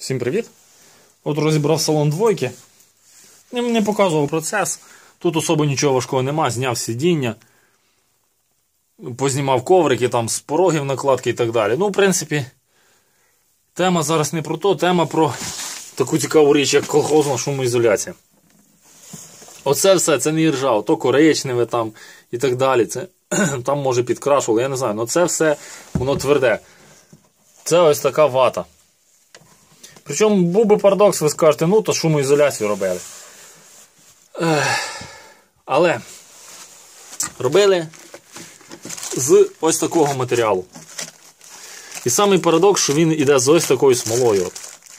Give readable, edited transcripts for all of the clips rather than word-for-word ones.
Всім привіт! От розібрав салон двойки. Не показував процес. Тут особо нічого важкого нема. Зняв сидіння. Познімав коврики, там з порогів накладки і так далі. Ну, в принципі, тема зараз не про то. Тема про таку цікаву річ, як колхозна шумоізоляція. Оце все, це не іржа, то коричневе там і так далі. Це, там може підкрашували, я не знаю. Але це все, воно тверде. Це ось така вата. Причому був би парадокс, ви скажете, ну то шумоізоляцію робили. Але робили з ось такого матеріалу. І самий парадокс, що він іде з ось такою смолою.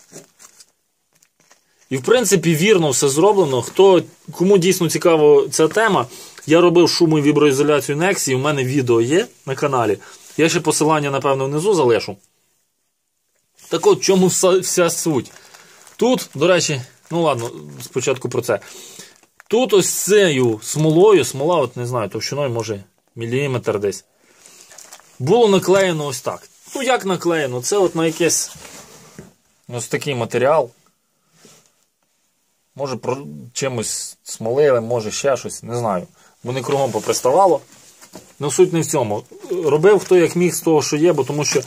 І в принципі вірно все зроблено. Кому дійсно цікава ця тема, я робив шуму і віброізоляцію Nexi, у мене відео є на каналі. Я ще посилання, напевно, внизу залишу. Так от, в чому вся суть? Тут, до речі, ну ладно, спочатку про це. Тут ось цією смолою, смола, от не знаю, товщиною, може, міліметр десь, було наклеєно ось так. Ну, як наклеєно? Це от на якийсь ось такий матеріал. Може, чимось смолили, може ще щось, не знаю. Вони кругом поприставало. Ну, суть не в цьому. Робив хто як міг з того, що є, бо тому що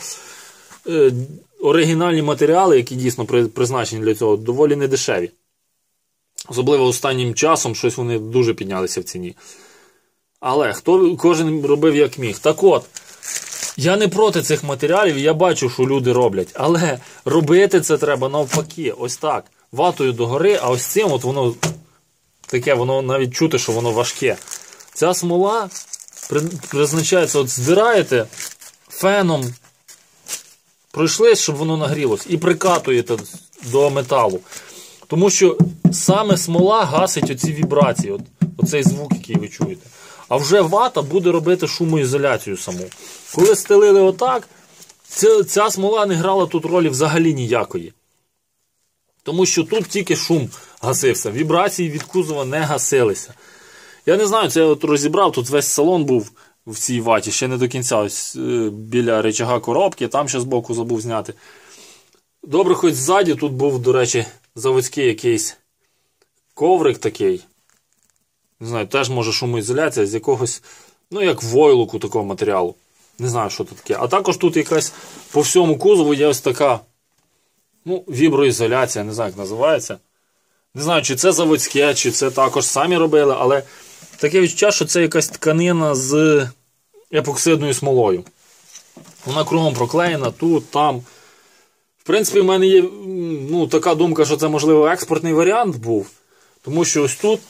оригінальні матеріали, які дійсно призначені для цього, доволі недешеві. Особливо останнім часом щось вони дуже піднялися в ціні. Але кожен робив як міг. Так от, я не проти цих матеріалів, я бачу, що люди роблять. Але робити це треба навпаки. Ось так. Ватою догори, а ось цим от воно таке, воно навіть чути, що воно важке. Ця смола призначається, от здираєте феном, пройшли, щоб воно нагрілося, і прикатуєте до металу. Тому що саме смола гасить оці вібрації, оцей звук, який ви чуєте. А вже вата буде робити шумоізоляцію саму. Коли стелили отак, ця смола не грала тут ролі взагалі ніякої. Тому що тут тільки шум гасився, вібрації від кузова не гасилися. Я не знаю, це я от розібрав, тут весь салон був в цій ваті, ще не до кінця, ось біля рычага коробки, там ще збоку забув зняти. Добре, хоч ззаді тут був, до речі, заводський якийсь коврик такий. Не знаю, теж може шумоізоляція з якогось, ну як войлоку такого матеріалу. Не знаю, що це таке. А також тут якась по всьому кузову є ось така, ну, віброізоляція, не знаю, як називається. Не знаю, чи це заводське, чи це також самі робили, але таке відчуття, що це якась тканина з епоксидною смолою. Вона кругом проклеєна, тут, там. В принципі, в мене є така думка, що це, можливо, експортний варіант був. Тому що ось тут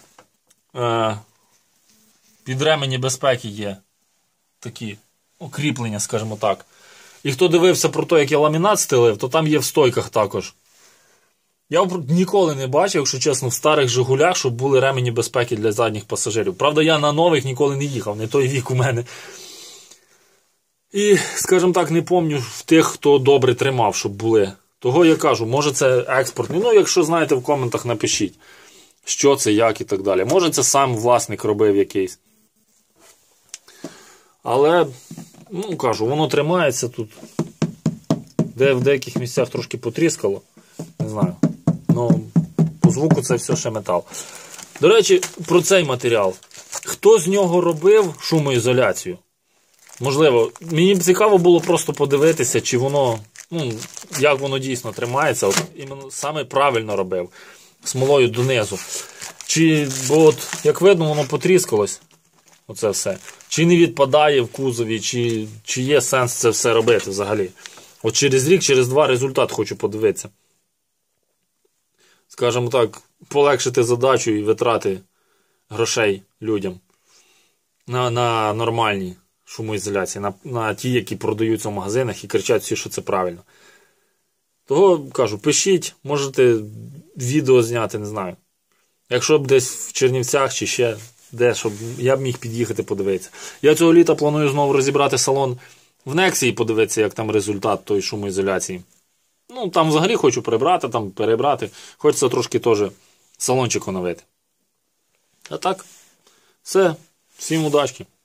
під ремені безпеки є такі укріплення, скажімо так. І хто дивився про те, як я ламінат стелив, то там є в стойках також. Я ніколи не бачив, якщо чесно, в старих «Жигулях», щоб були ремені безпеки для задніх пасажирів. Правда, я на нових ніколи не їхав, не той вік у мене. І, скажімо так, не пам'ятаю в тих, хто добре тримав, щоб були. Того я кажу, може це експортний. Ну, якщо знаєте, в коментах напишіть, що це, як і так далі. Може це сам власник робив якийсь. Але, ну, кажу, воно тримається тут. Де в деяких місцях трошки потріскало. Не знаю. Ну, по звуку це все ще метал. До речі, про цей матеріал. Хто з нього робив шумоізоляцію? Можливо, мені б цікаво було просто подивитися, чи воно, як воно дійсно тримається. От іменно саме правильно робив. Смолою донизу. Бо от, як видно, воно потріскалось. Оце все. Чи не відпадає в кузові, чи є сенс це все робити взагалі. От через рік, через два результат хочу подивитися. Скажімо так, полегшити задачу і витрати грошей людям на нормальні шумоізоляції, на ті, які продаються в магазинах і кричать всі, що це правильно. Того, кажу, пишіть, можете відео зняти, не знаю. Якщо б десь в Чернівцях чи ще де, щоб я б міг під'їхати подивитися. Я цього літа планую знову розібрати салон в Nexi і подивитися, як там результат тої шумоізоляції. Ну, там взагалі хочу прибрати, там перебрати. Хочеться трошки теж салончик оновити. А так, все. Всім удачки.